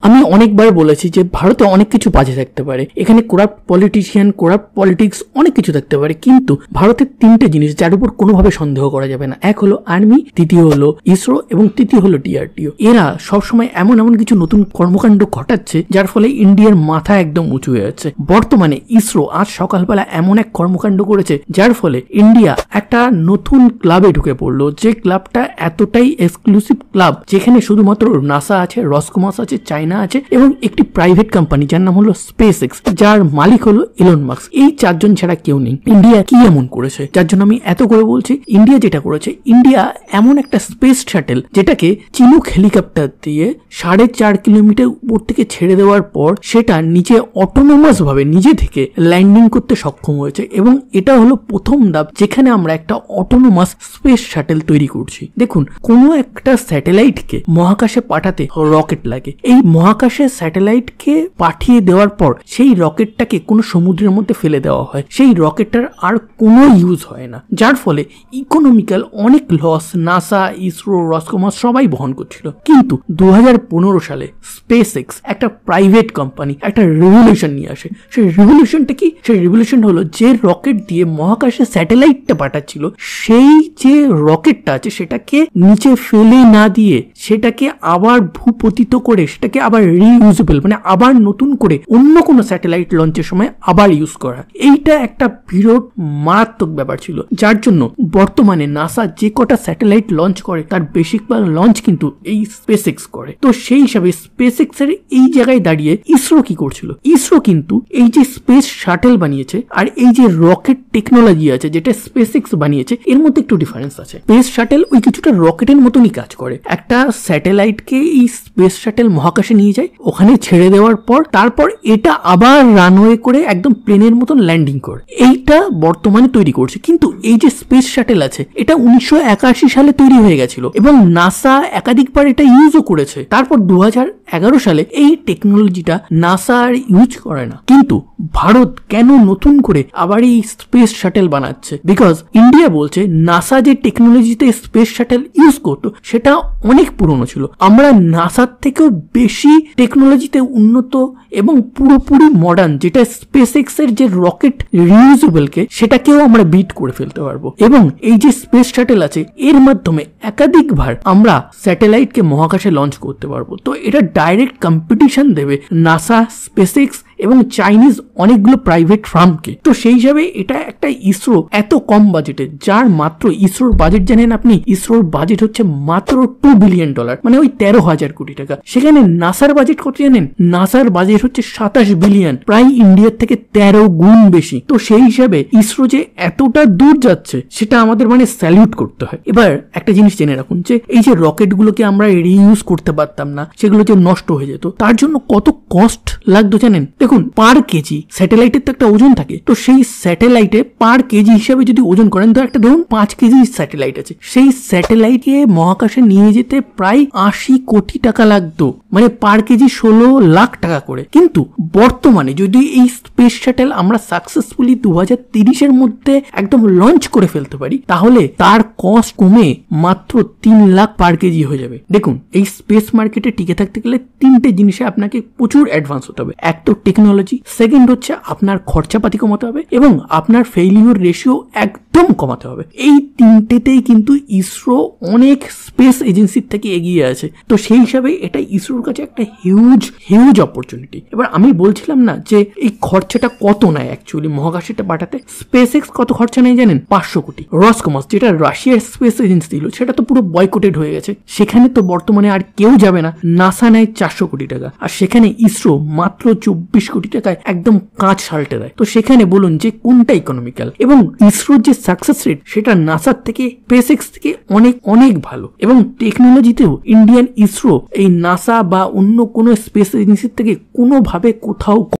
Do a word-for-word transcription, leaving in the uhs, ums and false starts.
আমি অনেকবার বলেছি যে ভারতে অনেক কিছু বাজে থাকতে পারে, এখানে করাপ্ট পলিটিশিয়ান, করাপ্ট পলিটিক্স, অনেক কিছু থাকতে পারে, কিন্তু ভারতের তিনটে জিনিস যার উপর কোনোভাবে সন্দেহ করা যাবে না। এক হলো আর্মি, দ্বিতীয় হলো ইসরো এবং তৃতীয় হলো ডিআরডিও। এরা সবসময় এমন এমন কিছু নতুন কর্মকাণ্ড ঘটাচ্ছে যার ফলে ইন্ডিয়ার মাথা একদম উঁচু হয়ে যাচ্ছে। বর্তমানে ইসরো আজ সকালবেলা এমন এক কর্মকাণ্ড করেছে যার ফলে ইন্ডিয়া একটা নতুন ক্লাবে ঢুকে পড়লো, যে ক্লাবটা এতটাই এক্সক্লুসিভ ক্লাব যেখানে শুধুমাত্র নাসা আছে, রসকমাস আছে, চাইনা আছে এবং একটি প্রাইভেট কোম্পানি যার নাম হলো স্পেস এক্স, যার মালিক হলো ইলন মাস্ক। এই চারজন ছাড়া কেউ নেই। ইন্ডিয়া কি এমন করেছে যার জন্য আমি এত করে বলছি? ইন্ডিয়া যেটা করেছে, ইন্ডিয়া এমন একটা স্পেস শাটেল যেটাকে চিনুক হেলিকপ্টার দিয়ে সাড়ে চার কিলোমিটার উপর থেকে ছেড়ে দেওয়ার পর সেটা নিচে অটোনোমাস ভাবে নিজে থেকে ল্যান্ডিং করতে সক্ষম হয়েছে, এবং এটা হলো প্রথম ধাপ যেখানে আমরা একটা অটোনোমাস স্পেস শাটেল তৈরি করছি। দেখুন, কোনো একটা স্যাটেলাইটকে মহাকাশে পাঠাতে রকেট লাগে। এই মহাকাশে স্যাটেলাইটকে পাঠিয়ে দেওয়ার পর সেই রকেটটাকে কোনো সমুদ্রের মধ্যে ফেলে দেওয়া হয়, সেই রকেটটার আর কোনো ইউজ হয় না, যার ফলে ইকোনমিক্যাল অনেক লস নাসা, ইসরো, রসকমাস সবাই বহন করছিল। কিন্তু দু হাজার পনেরো সালে স্পেস এক্স একটা প্রাইভেট কোম্পানি একটা রেভলিউশন নিয়ে আসে। সেই রেভলিউশনটা কি? সেই রেভলিউশনটা হলো যে রকেট দিয়ে মহাকাশে স্যাটেলাইটটা পাঠাচ্ছিল, সেই যে রকেটটা আছে সেটাকে নিচে ফেলে না দিয়ে সেটাকে আবার ভূপতিত করে সেটাকে আবার রিইউজেবল মানে আবার নতুন করে অন্য কোনো স্যাটেলাইট লঞ্চের সময় আবার ইউজ করা। এইটা একটা বিরাট মারাত্মক ব্যাপার ছিল, যার জন্য বর্তমানে নাসা যে কটা স্যাটেলাইট লঞ্চ করে তার বেশিরভাগ লঞ্চ কিন্তু এই স্পেস এক্স করে। তো সেই হিসাবে স্পেস এক্স এর এই জায়গায় দাঁড়িয়ে ইসরো কি করছিল? ইসরো কিন্তু এই যে স্পেস শাটেল বানিয়েছে আর এই যে রকেট টেকনোলজি আছে যেটা স্পেস এক্স বানিয়েছে, এর মধ্যে একটু ডিফারেন্স আছে। স্পেস শাটেল ওই কিছুটা রকেটের মতনই কাজ করে। একটা স্যাটেলাইটকে এই স্পেস শাটেল মহাকাশে নিয়ে যায়, ওখানে ছেড়ে দেওয়ার পর তারপর এটা আবার রানওয়ে করে একদম প্লেনের মতন ল্যান্ডিং করে। এইটা বর্তমানে তৈরি করছে। কিন্তু এই যে স্পেস শাটেল আছে এটা উনিশশো একাশি সালে তৈরি হয়ে গেছিল এবং নাসা একাধিকবার এটা ইউজও করেছে। তারপর দু হাজার এগারো সালে এই টেকনোলজিটা নাসা আর ইউজ করে না। কিন্তু ভারত কেন নতুন করে আবার এই স্পেস শাটেল বানাচ্ছে? বিকজ ইন্ডিয়া বলছে নাসা যে টেকনোলজিতে স্পেস শাটেল ইউজ করতো সেটা অনেক পুরনো ছিল, আমরা নাসার থেকেও বেশি টেকনোলজিতে উন্নত এবং পুরোপুরি মডার্ন যেটা স্পেস এক্স এর যে রকেট রিউজেবল কে সেটাকেও আমরা বিট করে ফেলতে পারবো। এবং এই যে স্পেস শাটেল আছে এর মাধ্যমে একাধিকবার আমরা স্যাটেলাইটকে মহাকাশে লঞ্চ করতে পারবো। তো এটা ডাইরেক্ট কম্পিটিশন দেবে নাসা, স্পেস এক্স এবং চাইনিজ অনেকগুলো প্রাইভেট ফার্মকে। তো সেই হিসাবে এটা একটা ইসরো এত কম বাজেটে, যার মাত্র ইসরোর বাজেট জানেন আপনি? ইসরোর বাজেট হচ্ছে মাত্র টু বিলিয়ন ডলার মানে ওই তেরো হাজার কোটি টাকা। সেখানে নাসার বাজেট কত জানেন? নাসার বাজেট হচ্ছে সাতাশ বিলিয়ন, প্রায় ইন্ডিয়ার থেকে তেরো গুণ বেশি। তো সেই হিসাবে ইসরো যে এতটা দূর যাচ্ছে সেটা আমাদের মানে স্যালিউট করতে হয়। এবার একটা জিনিস জেনে রাখুন যে এই যে রকেট গুলোকে আমরা রিইউজ করতে পারতাম না, সেগুলো যে নষ্ট হয়ে যেত, তার জন্য কত কস্ট লাগতো জানেন? দেখুন, পার কেজি স্যাটেলাইটের তো একটা ওজন থাকে, তো সেই স্যাটেলাইটে পার কেজি হিসাবে যদি ওজন করেন, তো একটা ধরুন পাঁচ কেজি স্যাটেলাইট আছে, সেই স্যাটেলাইটকে মহাকাশে নিয়ে যেতে প্রায় আশি কোটি টাকা লাগতো, মানে পার কেজি ষোলো লাখ টাকা করে। কিন্তু বর্তমানে যদি এই স্পেস শাটেল আমরা সাকসেসফুলি দু হাজার তিরিশের মধ্যে একদম লঞ্চ করে ফেলতে পারি, তাহলে তার কস্ট কমে মাত্র তিন লাখ পার কেজি হয়ে যাবে। দেখুন, এই স্পেস মার্কেটে টিকে থাকতে গেলে তিনটে জিনিসে আপনাকে প্রচুর অ্যাডভান্স হতে হবে। এক তো টেকনোলজি, সেকেন্ড হচ্ছে আপনার খরচাপাতি কমাতে হবে এবং আপনার ফেইলিওর রেশিও একদম কমাতে হবে। এই তিনটেতেই কিন্তু ইসরো অনেক স্পেস এজেন্সির থেকে এগিয়ে আছে। তো সেই হিসাবে এটা ইসরোর কাছে একটা হিউজ হিউজ অপরচুনিটি। এবার আমি বলছিলাম না যে এই খরচাটা কত নেয় অ্যাকচুয়ালি মহাকাশটা পাঠাতে? স্পেস এক্স কত খরচা নেয় জানেন? পাঁচশো কোটি। রসকমাস যেটা রাশিয়ার স্পেস এজেন্সি ছিল সেটা তো পুরো বয়কটেড হয়ে গেছে, সেখানে তো বর্তমানে আর কেউ যাবে না। নাসা নেয় চারশো কোটি টাকা, আর সেখানে ইসরো মাত্র চব্বিশ কোটি টাকায় একদম কাঁচ সাল্টে দেয়। তো সেখানে বলুন যে কোনটা ইকোনমিক্যাল? এবং ইসরোর যে সাকসেস রেট সেটা নাসার থেকে, স্পেস এক্স থেকে অনেক অনেক ভালো। এবং টেকনোলজিতেও ইন্ডিয়ান ইসরো এই নাসা বা অন্য কোনো স্পেস এজেন্সির থেকে কোনোভাবে কোথাও